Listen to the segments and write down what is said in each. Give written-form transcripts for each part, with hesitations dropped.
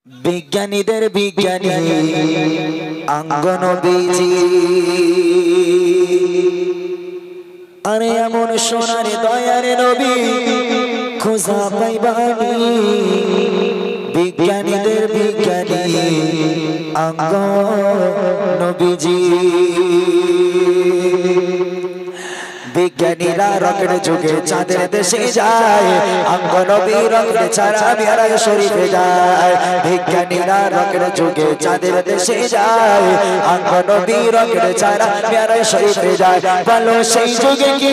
বিজ্ঞানীদের বিজ্ঞানী অঙ্গনবীজি আরে এমন সোনার দয়ার নবী খোঁজা পাইবানি বিজ্ঞানীদের বিজ্ঞানী অঙ্গনবীজি বিজ্ঞানীরা রকেট যুগে চাঁদের দেশে যায় অঙ্গনবী রকেট ছাড়া মিরাজ শরীফে যায় বিজ্ঞানীরা রকেট যুগে চাঁদের দেশে যায় অঙ্গনবী রকেট ছাড়া মিরাজ শরীফে যায় বলো সেই যুগে কি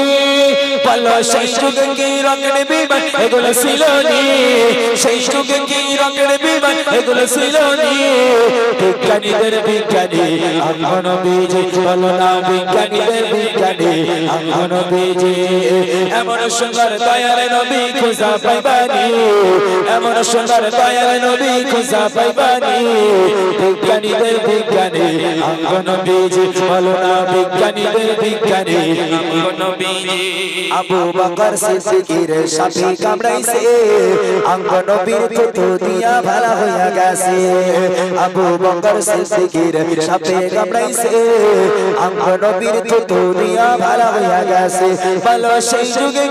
রকেট বিমান এগুলো ছিল নি সেই যুগে কি রকেট বিমান এগুলো ছিল নি বিজ্ঞানীদের বিজ্ঞানী অঙ্গনবীজি বলো না বিজ্ঞানীদের বিজ্ঞানী নবীজি এমন সুন্দর দয়ার নবী খোঁজা পাইবানি এমন সুন্দর দয়ার নবী খোঁজা পাইবানি বিজ্ঞানীদের বিজ্ঞানী নবীজি বলো না বিজ্ঞানীদের বিজ্ঞানী নবীজি আবু বকর সিদ্দিকের সাপে কামড়াইছে নবীর তো দিয়া ভালো হইয়া গেছে আবু বকর সিদ্দিকের সাপে কামড়াইছে নবীর তো দিয়া ভালো হইয়া গেছে বলো সেই যুগে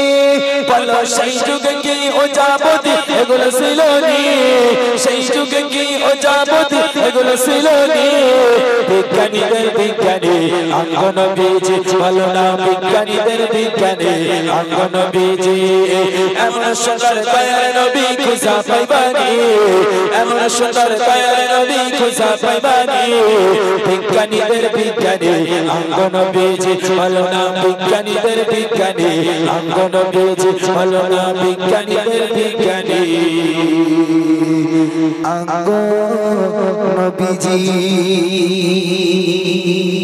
কি ও যাবতি এগুলো ছিল নি সেই যুগে কি ও যাবতি এগুলো ছিল নি বিজ্ঞানীদের বিজ্ঞানী অঙ্গনবীজি বলো না বিজ্ঞানীদের বিজ্ঞানী অঙ্গনবীজি এমন সুন্দর দয়ার নবী খোঁজা পাইবানি এমন সুন্দর দয়ার নবী খোঁজা পাইবানি বিজ্ঞানীদের বিজ্ঞানী অঙ্গনবীজি বলো না বিজ্ঞানীদের বিজ্ঞানী অঙ্গনবীজি বলো না বিজ্ঞানীদের বিজ্ঞানী অঙ্গনবীজি